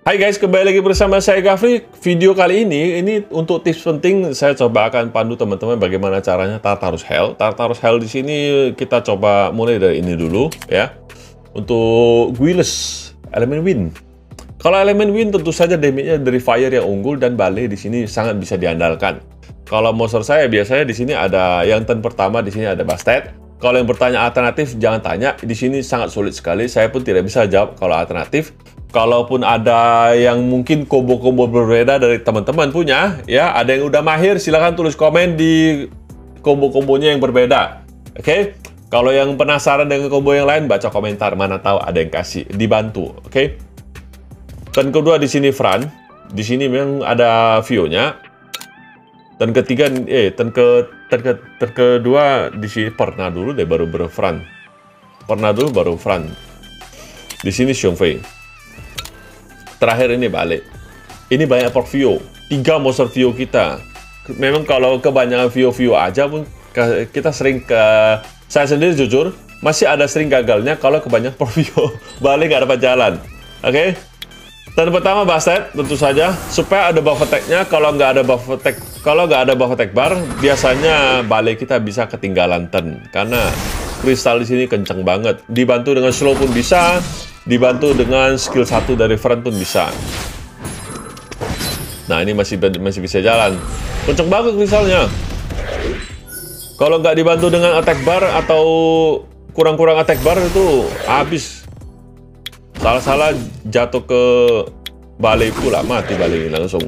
Hai guys, kembali lagi bersama saya Gafri. Video kali ini untuk tips penting. Saya coba akan pandu teman-teman bagaimana caranya Tartarus Hell. Tartarus Hell di sini kita coba mulai dari ini dulu ya. Untuk Guileless elemen wind. Kalau elemen wind tentu saja damage-nya dari fire yang unggul dan balai di sini sangat bisa diandalkan. Kalau monster saya biasanya di sini ada yang turn pertama, di sini ada Bastet. Kalau yang bertanya alternatif jangan tanya, di sini sangat sulit sekali. Saya pun tidak bisa jawab kalau alternatif. Kalaupun ada yang mungkin combo-combo berbeda dari teman-teman punya, ya ada yang udah mahir, silahkan tulis komen di combo-kombonya yang berbeda. Oke? Kalau yang penasaran dengan combo yang lain, baca komentar, mana tahu ada yang kasih, dibantu. Oke? Turn kedua di sini Fran, di sini memang ada view-nya. Turn ketiga, turn kedua di sini pernah dulu deh baru Fran. Pernah dulu baru Fran. Di sini Xiongfei. Terakhir ini balik. Ini banyak per view. 3 monster view kita. Memang kalau kebanyakan view aja pun kita sering saya sendiri jujur masih ada sering gagalnya kalau kebanyakan per view. Balik nggak dapat jalan. Oke? Dan pertama Bastet tentu saja supaya ada buff attack-nya. Kalau nggak ada buff attack bar, biasanya balik kita bisa ketinggalan turn karena kristal di sini kenceng banget. Dibantu dengan slow pun bisa. Dibantu dengan skill 1 dari Fran pun bisa. Nah, ini masih bisa jalan. Kenceng banget kristalnya. Kalau nggak dibantu dengan attack bar atau kurang-kurang attack bar itu habis. Salah-salah jatuh ke balai pula, mati balai langsung.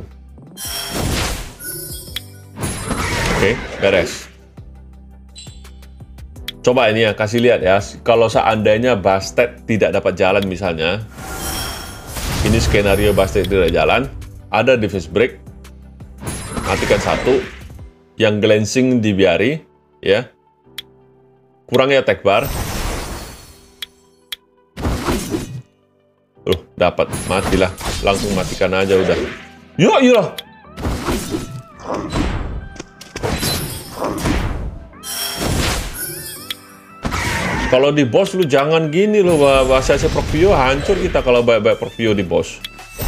Oke, beres. Coba ini ya, kasih lihat ya, kalau seandainya Bastet tidak dapat jalan misalnya, ini skenario Bastet tidak jalan, ada defense break, matikan 1, yang glancing dibiari, ya, kurangnya attack bar, dapat, matilah, langsung matikan aja udah. Ya iyalah. Kalau di boss lu jangan gini loh, bahasa Provio hancur kita kalau banyak Provio di boss.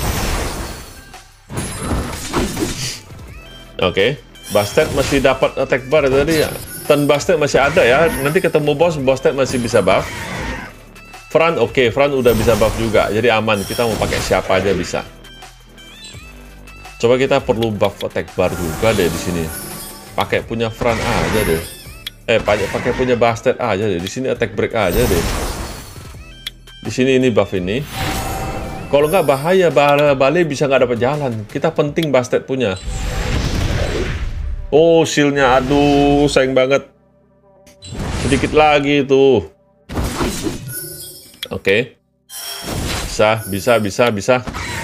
Oke, Bastet masih dapat attack bar tadi ya. Turn Bastet masih ada ya. Nanti ketemu boss, Bastet masih bisa buff. Fran oke, Fran udah bisa buff juga. Jadi aman, kita mau pakai siapa aja bisa. Coba kita perlu buff attack bar juga deh di sini. Pakai punya Fran aja deh. Pakai punya Bastet aja deh. Di sini attack break aja deh. Di sini ini buff ini. Kalau nggak bahaya, balai bisa nggak dapat jalan. Kita penting Bastet punya. Oh, shield-nya, aduh, sayang banget. Sedikit lagi itu. Oke. Bisa.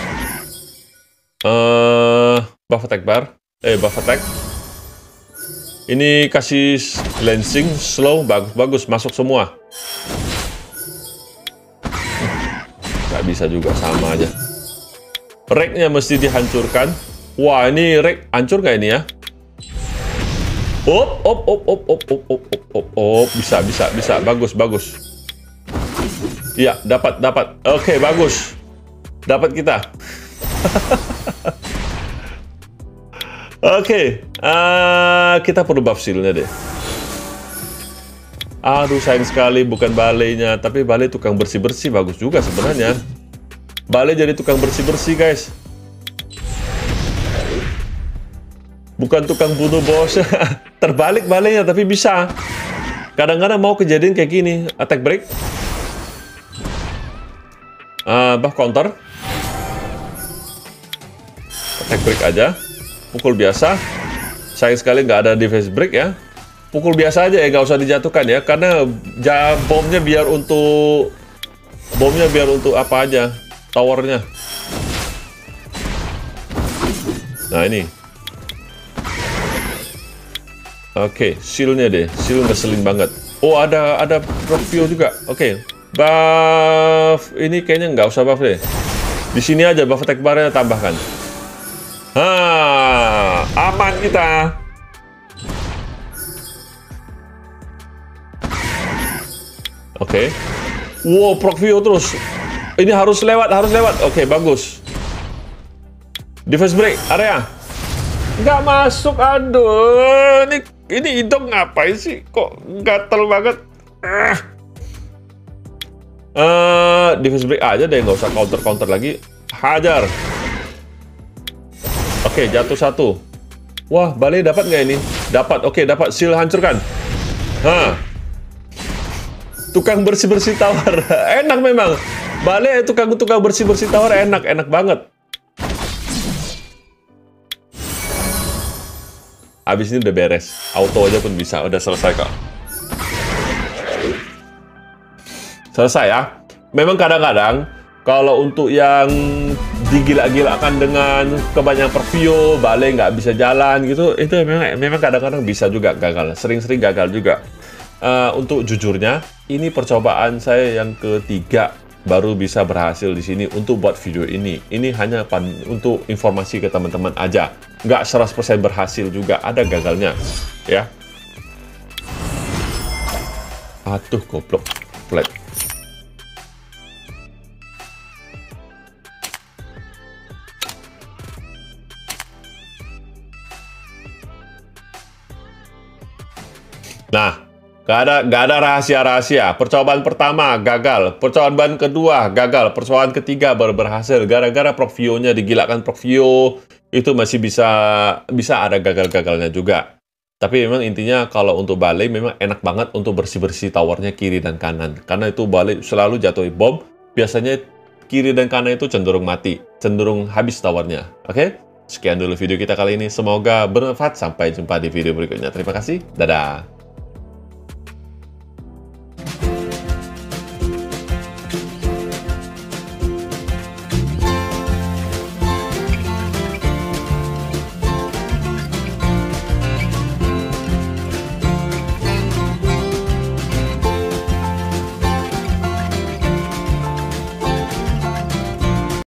Buff attack bar. Buff attack. Ini kasih glancing, slow, bagus, masuk semua. Nggak bisa juga, sama aja. Rack-nya mesti dihancurkan. Wah, ini rack hancur nggak ini ya? Bisa, bagus. Iya, dapat. Oke, bagus. Dapat kita. Oke, kita perlu buff shield-nya deh. Aduh, sayang sekali bukan balainya, tapi balai tukang bersih-bersih bagus juga sebenarnya. Balai jadi tukang bersih-bersih, guys. Bukan tukang bunuh bos. Terbalik balainya, tapi bisa. Kadang-kadang mau kejadian kayak gini, attack break. Buff counter. Attack break aja. Pukul biasa. Sayang sekali nggak ada defense break ya. Pukul biasa aja ya, nggak usah dijatuhkan ya. Karena bomnya biar untuk apa aja. Towernya. Nah ini. Oke, shield-nya deh. Shield ngeselin banget. Oh, ada review juga. Oke. Buff ini kayaknya nggak usah buff deh. Di sini aja buff attack bar-nya tambahkan. Aman kita. Oke. Wow, proc view terus. Ini harus lewat. Oke, bagus. Defense break, area. Nggak masuk, aduh. Ini hidung ngapain sih? Kok gatel banget? Defense break aja deh, nggak usah counter lagi. Hajar. Oke, jatuh satu. Wah, Balai dapat nggak ini? Dapat. Oke, dapat. Seal hancurkan. Tukang bersih-bersih tower. Enak memang. Balai tukang bersih-bersih tower enak banget. Habis ini udah beres. Auto aja pun bisa. Udah selesai kok. Selesai ya. Memang kadang-kadang kalau untuk yang digila-gilakan dengan kebanyakan preview, Balai nggak bisa jalan gitu, itu memang kadang-kadang bisa juga gagal. Sering-sering gagal juga. Untuk jujurnya, ini percobaan saya yang ketiga baru bisa berhasil di sini untuk buat video ini. Ini hanya untuk informasi ke teman-teman aja. Nggak 100% berhasil juga, ada gagalnya. Ya. Aduh, goblok. Flat. Nah, nggak ada rahasia-rahasia. Percobaan pertama gagal, percobaan kedua gagal, percobaan ketiga baru berhasil. Gara-gara preview-nya digilakan preview, itu masih bisa ada gagal-gagalnya juga. Tapi memang intinya kalau untuk Balai memang enak banget untuk bersih-bersih towernya kiri dan kanan. Karena itu Balai selalu jatuh bom, biasanya kiri dan kanan itu cenderung mati, cenderung habis towernya. Oke? Sekian dulu video kita kali ini. Semoga bermanfaat. Sampai jumpa di video berikutnya. Terima kasih. Dadah.